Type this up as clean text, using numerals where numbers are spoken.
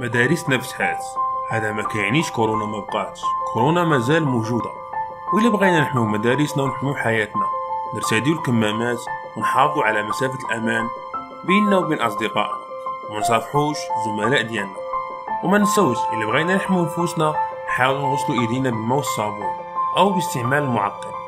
مدارسنا فتحات. هذا ما كيعنيش كورونا ما بقاتش، كورونا مازال موجوده. وإلا بغينا نحميو مدارسنا ونحميو حياتنا، نرتديو الكمامات ونحافظوا على مسافه الامان بيننا وبين اصدقائنا، وما نصافحوش الزملاء ديالنا. وما نساوش الا بغينا نحميو نفوسنا نحاولوا نغسلوا ايدينا بالماء والصابون او باستعمال المعقم.